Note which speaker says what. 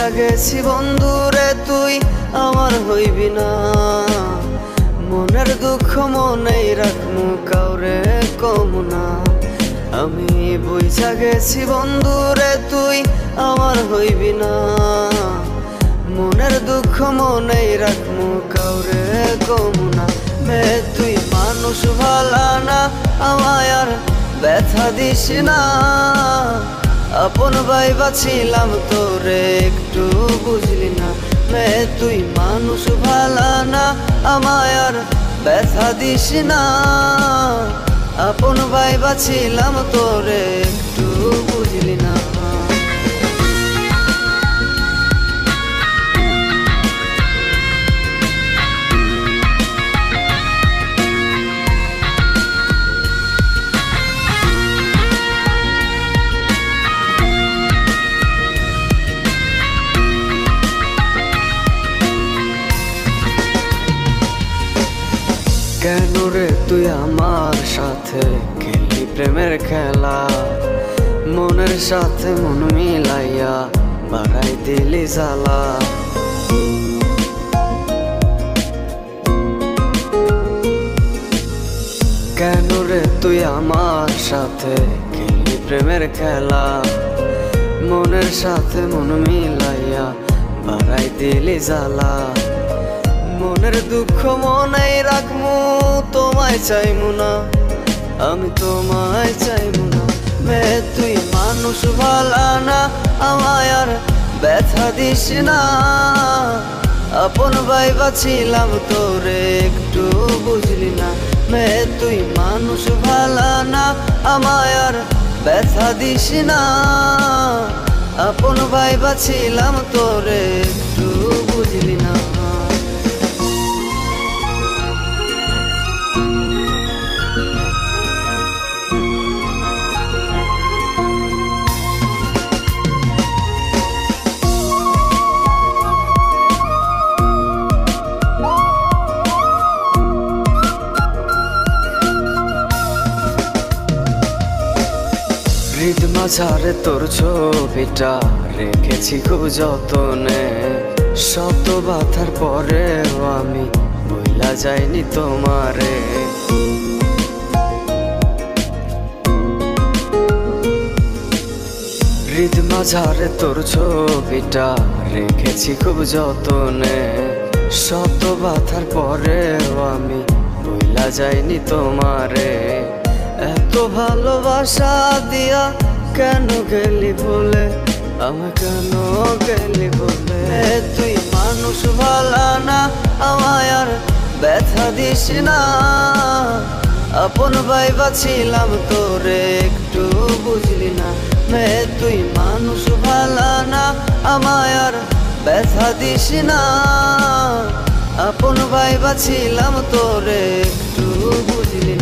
Speaker 1: গেছি বন্ধুরে তুই আমার হইবি না, মনের দুঃখ মনেই রাখমু কাউরে কমু না। আমি বুঝা গেছি বন্ধুরে তুই আমার হইবি না, মনের দুঃখ মনেই রাখমু কাউরে কমু না। মে তুই মানুষ ভালা না, আমায় আর ব্যথা দিস না। আপন ভাইবা ছিলাম তোরে একটু বুঝলি না। মে তুই মানুষ ভালা না, আমায় আর ব্যথা দিস না। আপন ভাইবা ছিলাম তোরে একটু বুঝলি না। কেন রে তুই আমার সাথে খেলি প্রেমের খেলা, মনের সাথে মন মিলাইয়া বাড়াই দিলি জ্বালা। কেন রে তুই আমার সাথে খেলি প্রেমের খেলা, মনের সাথে মন মিলাইয়া বাড়াই দিলি জ্বালা। মনের দুঃখ মনেই রাখমু, তোমায় চাইমু না, আমি তোমায় চাইমু না। মে তুই মানুষ ভালা না, আমায় আর ব্যথা দিস না। আপন ভাইবা ছিলাম তোরে একটু বুঝলি না। মে তুই মানুষ ভালা না, আমায় আর ব্যথা দিস না। আপন ভাইবা ছিলাম তোরে একটু বুঝলি না। হৃদ মাঝারে তোর ছবিটা রেখেছি খুব যতনে, শত বাধার পরেও আমি ভুলা যাইনি তোমারে। হৃদ মাঝারে তোর ছবিটা রেখেছি খুব যতনে, শত বাধার পরেও আমি ভুলা যাইনি তোমারে। এত ভালোবাসা দিয়া কেন গেলি বলে, আমায় কেন গেলি বলে। তুই মানুষ ভালা না, আমায় আর ব্যথা দিস না। আপন ভাইবা ছিলাম তোরে একটু বুঝলি না। মে তুই মানুষ ভালা না, আমায় আর ব্যথা দিস না। আপন ভাইবা ছিলাম তোরে একটু বুঝলি না।